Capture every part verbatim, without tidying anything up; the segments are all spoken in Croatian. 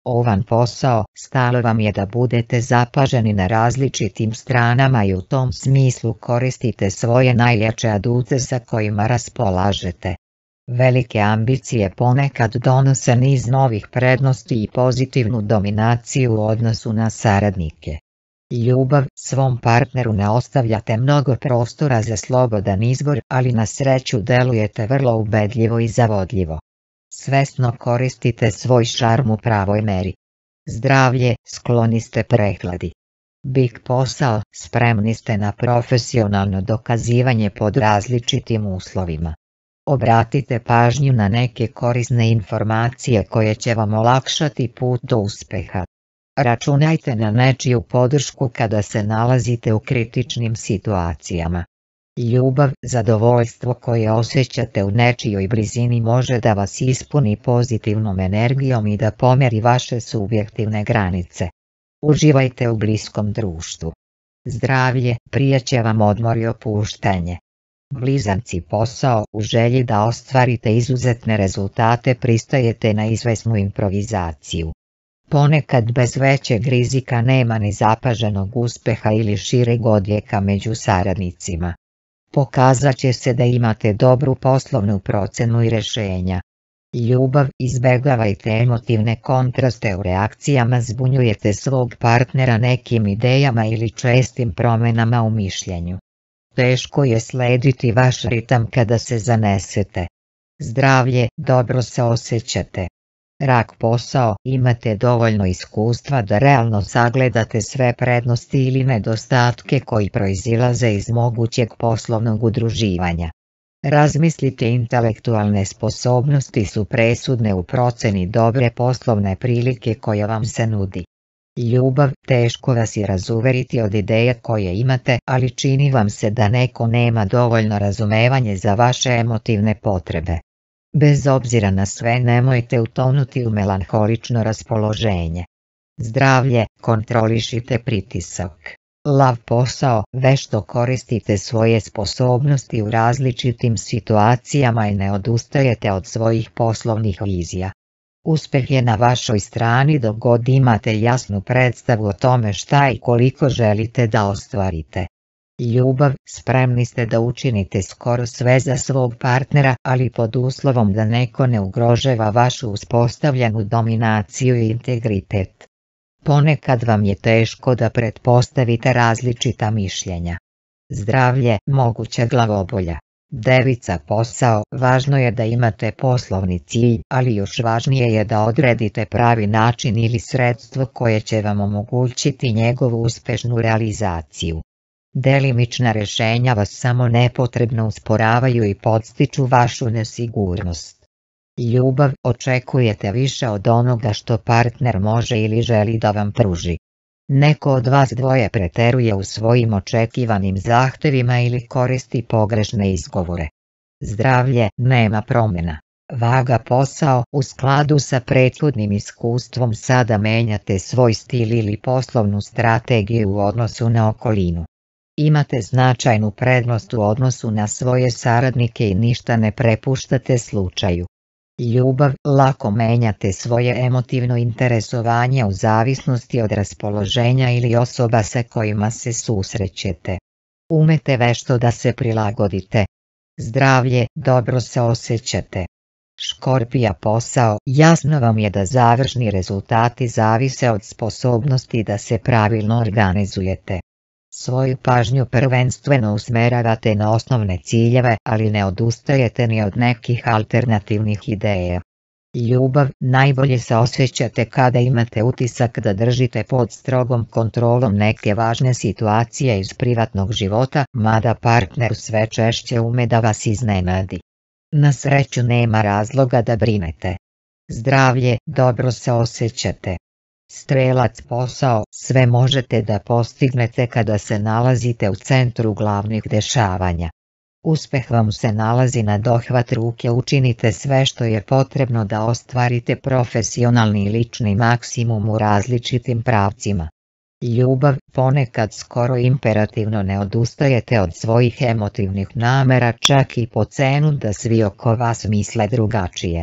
Ovan posao stalo vam je da budete zapaženi na različitim stranama i u tom smislu koristite svoje najjače adute sa kojima raspolažete. Velike ambicije ponekad donose niz novih prednosti i pozitivnu dominaciju u odnosu na saradnike. Ljubav, svom partneru ne ostavljate mnogo prostora za slobodan izbor, ali na sreću delujete vrlo ubedljivo i zavodljivo. Svesno koristite svoj šarm u pravoj meri. Zdravlje, skloni ste prehladi. Big posao, spremni ste na profesionalno dokazivanje pod različitim uslovima. Obratite pažnju na neke korisne informacije koje će vam olakšati put do uspeha. Računajte na nečiju podršku kada se nalazite u kritičnim situacijama. Ljubav, zadovoljstvo koje osjećate u nečijoj blizini može da vas ispuni pozitivnom energijom i da pomeri vaše subjektivne granice. Uživajte u bliskom društvu. Zdravlje, prijeće vam odmor i opuštanje. Blizanci, posao, u želji da ostvarite izuzetne rezultate pristajete na izvesnu improvizaciju. Ponekad bez većeg rizika nema ni zapaženog uspeha ili šireg odjeka među saradnicima. Pokazat će se da imate dobru poslovnu procenu i rješenja. Ljubav, izbegavajte emotivne kontraste u reakcijama, zbunjujete svog partnera nekim idejama ili čestim promjenama u mišljenju. Teško je slediti vaš ritam kada se zanesete. Zdravlje, dobro se osjećate. Rak, posao, imate dovoljno iskustva da realno sagledate sve prednosti ili nedostatke koji proizilaze iz mogućeg poslovnog udruživanja. Razmislite, intelektualne sposobnosti su presudne u proceni dobre poslovne prilike koja vam se nudi. Ljubav, teško vas je razuveriti od ideje koje imate, ali čini vam se da neko nema dovoljno razumevanje za vaše emotivne potrebe. Bez obzira na sve, nemojte utonuti u melanholično raspoloženje. Zdravlje, kontrolišite pritisak. Lav, posao, vešto koristite svoje sposobnosti u različitim situacijama i ne odustajete od svojih poslovnih vizija. Uspjeh je na vašoj strani dok god imate jasnu predstavu o tome šta i koliko želite da ostvarite. Ljubav, spremni ste da učinite skoro sve za svog partnera, ali pod uslovom da neko ne ugrožava vašu uspostavljenu dominaciju i integritet. Ponekad vam je teško da pretpostavite različita mišljenja. Zdravlje, moguća glavobolja. Devica, posao, važno je da imate poslovni cilj, ali još važnije je da odredite pravi način ili sredstvo koje će vam omogućiti njegovu uspešnu realizaciju. Delimična rješenja vas samo nepotrebno usporavaju i podstiču vašu nesigurnost. Ljubav, očekujete više od onoga što partner može ili želi da vam pruži. Neko od vas dvoje preteruje u svojim očekivanim zahtjevima ili koristi pogrešne izgovore. Zdravlje, nema promjena. Vaga, posao, u skladu sa prethodnim iskustvom sada menjate svoj stil ili poslovnu strategiju u odnosu na okolinu. Imate značajnu prednost u odnosu na svoje saradnike i ništa ne prepuštate slučaju. Ljubav, lako menjate svoje emotivno interesovanje u zavisnosti od raspoloženja ili osoba sa kojima se susrećete. Umete vešto da se prilagodite. Zdravlje, dobro se osjećate. Škorpija, posao, jasno vam je da završni rezultati zavise od sposobnosti da se pravilno organizujete. Svoju pažnju prvenstveno usmeravate na osnovne ciljeve, ali ne odustajete ni od nekih alternativnih ideja. Ljubav, najbolje se osjećate kada imate utisak da držite pod strogom kontrolom neke važne situacije iz privatnog života, mada partner sve češće ume da vas iznenadi. Na sreću nema razloga da brinete. Zdravlje, dobro se osjećate. Strelac, posao, sve možete da postignete kada se nalazite u centru glavnih dešavanja. Uspeh vam se nalazi na dohvat ruke, učinite sve što je potrebno da ostvarite profesionalni i lični maksimum u različitim pravcima. Ljubav, ponekad skoro imperativno ne odustajete od svojih emotivnih namera čak i po cenu da svi oko vas misle drugačije.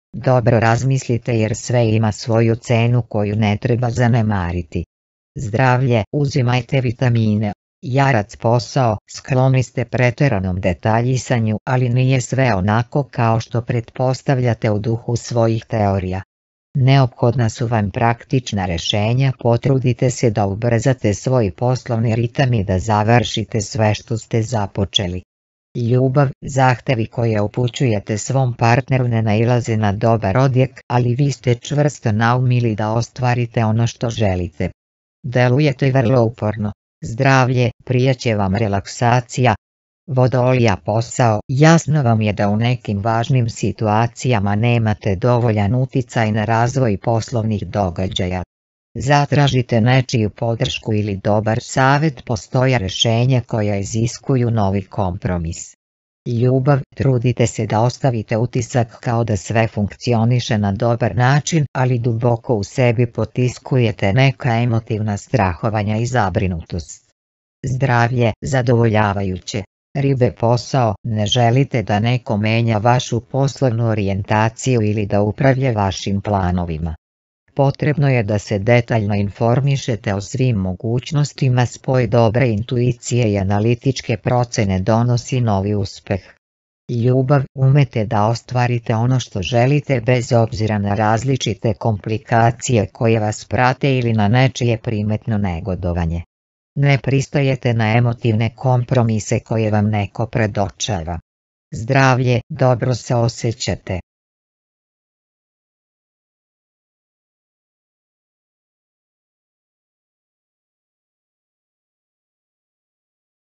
Dobro razmislite jer sve ima svoju cenu koju ne treba zanemariti. Zdravlje, uzimajte vitamine. Jarac posao, skloni ste pretjeranom detaljisanju, ali nije sve onako kao što pretpostavljate u duhu svojih teorija. Neophodna su vam praktična rješenja, potrudite se da ubrzate svoj poslovni ritam i da završite sve što ste započeli. Ljubav, zahtevi koje upućujete svom partneru ne nailaze na dobar odjek, ali vi ste čvrsto naumili da ostvarite ono što želite. Delujete vrlo uporno. Zdravlje, prijeće vam relaksacija. Vodolija posao, jasno vam je da u nekim važnim situacijama nemate dovoljan uticaj na razvoj poslovnih događaja. Zatražite nečiju podršku ili dobar savjet, postoje rješenja koja iziskuju novi kompromis. Ljubav, trudite se da ostavite utisak kao da sve funkcioniše na dobar način, ali duboko u sebi potiskujete neka emotivna strahovanja i zabrinutost. Zdravlje, zadovoljavajuće. Ribe posao, ne želite da neko menja vašu poslovnu orijentaciju ili da upravlja vašim planovima. Potrebno je da se detaljno informišete o svim mogućnostima, spoj dobre intuicije i analitičke procene donosi novi uspeh. Ljubav, umete da ostvarite ono što želite bez obzira na različite komplikacije koje vas prate ili na nečije primetno negodovanje. Ne pristajete na emotivne kompromise koje vam neko predočava. Zdravlje, dobro se osjećate.